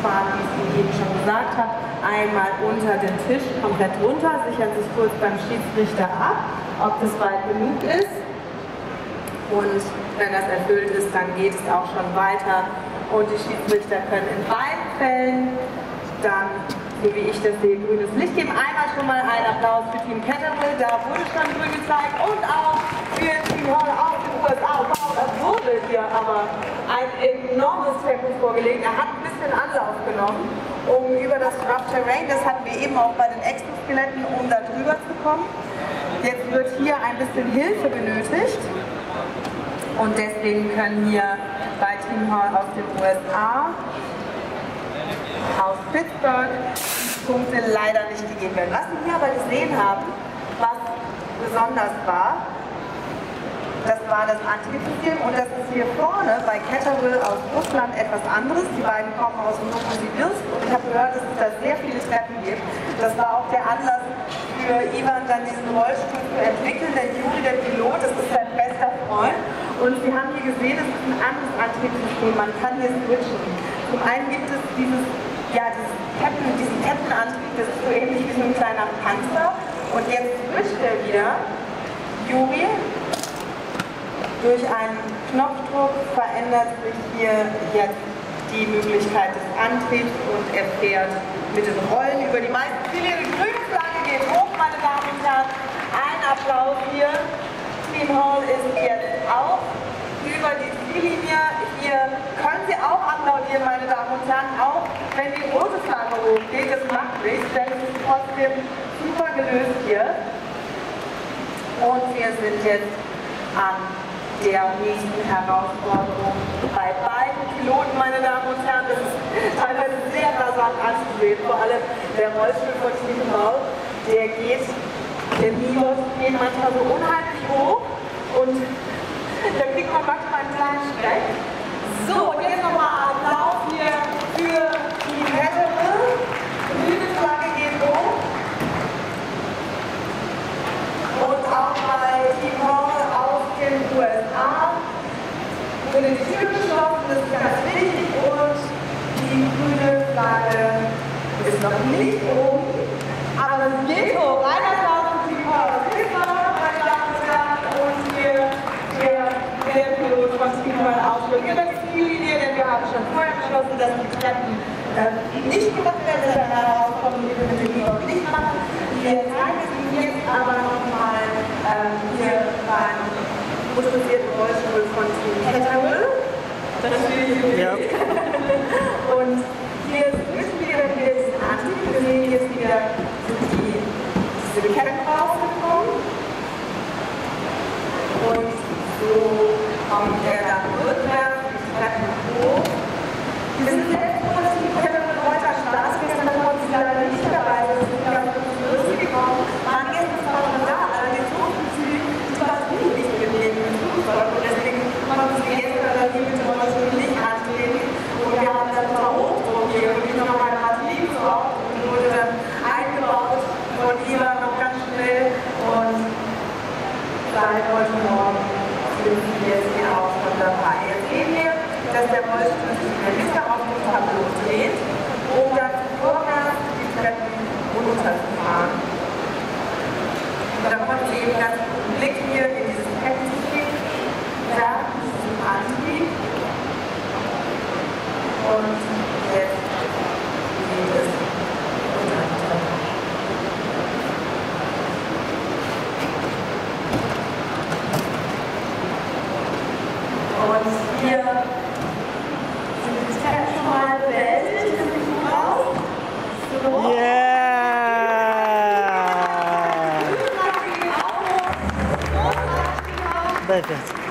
fahren, wie ich Ihnen eben schon gesagt habe. Einmal unter den Tisch, komplett runter, sichern sich kurz beim Schiedsrichter ab, ob das weit genug ist. Und wenn das erfüllt ist, dann geht es auch schon weiter. Und die Schiedsrichter können in beiden Fällen dann, so wie ich das sehe, grünes Licht geben. Einmal schon mal einen Applaus für Team Caterpillar, da wurde schon grün gezeigt. Und auch für Team Hall aus den USA. Wow, das wurde hier aber ein enormes Tempo vorgelegt. Er hat ein bisschen Anlauf genommen, um über das Rough Terrain, das hatten wir eben auch bei den Exoskeletten, um da drüber zu kommen. Jetzt wird hier ein bisschen Hilfe benötigt. Und deswegen können hier bei Team Hall aus den USA, aus Pittsburgh, die Punkte leider nicht gegeben werden. Was wir hier aber gesehen haben, was besonders war, das war das Antriebssystem und das ist hier vorne bei Caterpillar aus Russland etwas anderes. Die beiden kommen aus Novosibirsk und ich habe gehört, dass es da sehr viele Treppen gibt. Das war auch der Anlass für Ivan, dann diesen Rollstuhl zu entwickeln. Der Juri, der Pilot, das ist sein bester Freund. Und Sie haben hier gesehen, es ist ein anderes Antriebssystem. Man kann hier switchen. Zum einen gibt es diesen Kettenantrieb, das ist so ähnlich wie so ein kleiner Panzer. Und jetzt switcht er wieder, Juri. Durch einen Knopfdruck verändert sich hier jetzt die Möglichkeit des Antriebs und er fährt mit den Rollen über die meisten Ziele. Die grüne Flagge geht hoch, meine Damen und Herren. Ein Applaus hier. Team Hall ist jetzt auch über die Ziellinie. Hier können Sie auch applaudieren, meine Damen und Herren, auch wenn die rote Flagge hochgeht. Das macht nichts, denn es ist trotzdem super gelöst hier. Und wir sind jetzt an der nächsten Herausforderung bei beiden Piloten, meine Damen und Herren. Das ist teilweise sehr rasant anzusehen, vor allem der Rollstuhl von Team Hall, der Milos geht manchmal so unheimlich hoch und da kriegt man manchmal einen kleinen Schreck. So, und jetzt nochmal Applaus hier für Team Caterpillar. Die grüne Flagge geht hoch. Und auch bei Team Hall aus den USA wurde die Tür geschlossen, das ist ganz wichtig, und die grüne Flagge ist noch nicht oben, aber es geht hoch. Ein Applaus für Team Hall aus Pittsburgh, meine Damen und Herren, und hier der Pilot von Team Hall ausführt über die Ziellinie, denn wir haben schon vorher beschlossen, dass die Treppen nicht gemacht werden, dass wir herauskommen, die wir mit dem Pilot nicht machen. Wir zeigen es Ihnen jetzt aber nochmal hier beim motorisierten Rollstuhl von Team Caterpillar. Ja. Und hier wissen wir, wenn wir jetzt anziehen, wir sehen jetzt wieder diese Ketten rausgekommen. Und so kommt er dann rückwärts, die Treppen hoch. Wir sind selbst froh, dass die Caterpillar heute Spaß gestern konnten sie leider nicht dabei. Das ist ganz lustig gekommen. Waren gestern zwar schon da, aber die Zugzüge, die war nicht geblieben im Flugzeug. Und deswegen konnten sie gestern hier mit dem Rollstuhl nicht antreten. Und wir haben dann zwar Hochdruck hier und ich noch mal Batterien so auf und wurde dann eingebaut von Ivan noch ganz schnell. Und seit heute Morgen sind sie jetzt hier auch schon dabei. Jetzt sehen wir, dass der Rollstuhl sich in der Mitte auf dem Tableau dreht, um dann vorwärts die Treppen runterzufahren. Und da konnten Sie eben ganz guten Blick hier in dieses Kettensystem werfen, zum Antrieb. Und jetzt geht es runter die Treppe. Und hier sind die Treppen schon mal beendet. Sind Sie gut raus? So. Yeah! Perfect.